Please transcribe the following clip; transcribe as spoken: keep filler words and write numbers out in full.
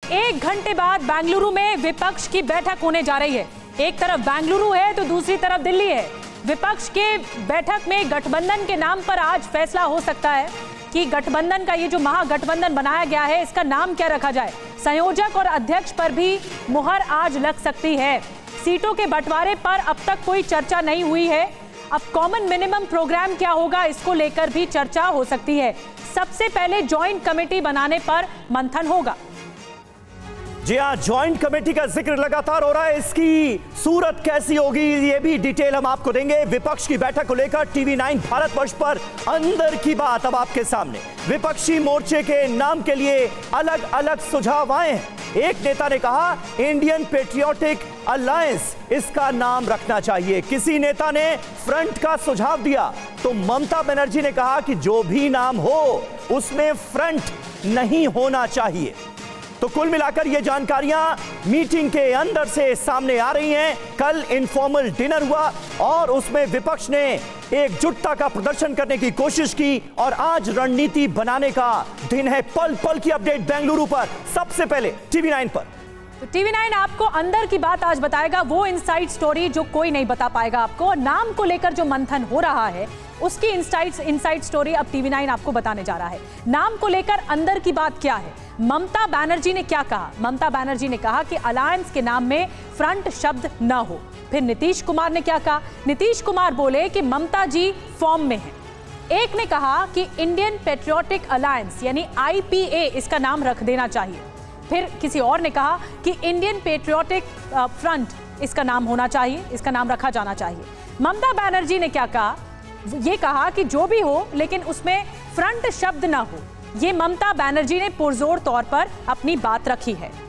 एक घंटे बाद बेंगलुरु में विपक्ष की बैठक होने जा रही है। एक तरफ बेंगलुरु है तो दूसरी तरफ दिल्ली है। विपक्ष के बैठक में गठबंधन के नाम पर आज फैसला हो सकता है कि गठबंधन का ये जो महागठबंधन बनाया गया है इसका नाम क्या रखा जाए। संयोजक और अध्यक्ष पर भी मुहर आज लग सकती है। सीटों के बंटवारे पर अब तक कोई चर्चा नहीं हुई है। अब कॉमन मिनिमम प्रोग्राम क्या होगा इसको लेकर भी चर्चा हो सकती है। सबसे पहले ज्वाइंट कमेटी बनाने पर मंथन होगा। जी हाँ, ज्वाइंट कमेटी का जिक्र लगातार हो रहा है। इसकी सूरत कैसी होगी ये भी डिटेल हम आपको देंगे। विपक्ष की बैठक को लेकर टीवी नाइन भारतवर्ष पर अंदर की बात अब आपके सामने। विपक्षी मोर्चे के नाम के लिए अलग अलग सुझाव आए हैं। एक नेता ने कहा इंडियन पेट्रियोटिक अलायंस इसका नाम रखना चाहिए। किसी नेता ने फ्रंट का सुझाव दिया तो ममता बनर्जी ने कहा कि जो भी नाम हो उसमें फ्रंट नहीं होना चाहिए। तो कुल मिलाकर ये जानकारियां मीटिंग के अंदर से सामने आ रही हैं। कल इनफॉर्मल डिनर हुआ और उसमें विपक्ष ने एकजुटता का प्रदर्शन करने की कोशिश की और आज रणनीति बनाने का दिन है। पल पल की अपडेट बेंगलुरु पर सबसे पहले टीवी नाइन पर। तो टीवी नाइन आपको अंदर की बात आज बताएगा, वो इनसाइड स्टोरी जो कोई नहीं बता पाएगा आपको। और नाम को लेकर जो मंथन हो रहा है उसकी इनसाइड इनसाइड स्टोरी अब टीवी नाइन आपको बताने जा रहा है। नाम को लेकर अंदर की बात क्या है, ममता बनर्जी ने क्या कहा। ममता बनर्जी ने कहा कि अलायंस के नाम में फ्रंट शब्द न हो। फिर नीतीश कुमार ने क्या कहा, नीतीश कुमार बोले कि ममता जी फॉर्म में है। एक ने कहा कि इंडियन पेट्रियोटिक अलायंस यानी आई पी ए इसका नाम रख देना चाहिए। फिर किसी और ने कहा कि इंडियन पेट्रियोटिक फ्रंट इसका नाम होना चाहिए, इसका नाम रखा जाना चाहिए। ममता बनर्जी ने क्या कहा, ये कहा कि जो भी हो लेकिन उसमें फ्रंट शब्द ना हो। ये ममता बनर्जी ने पुरजोर तौर पर अपनी बात रखी है।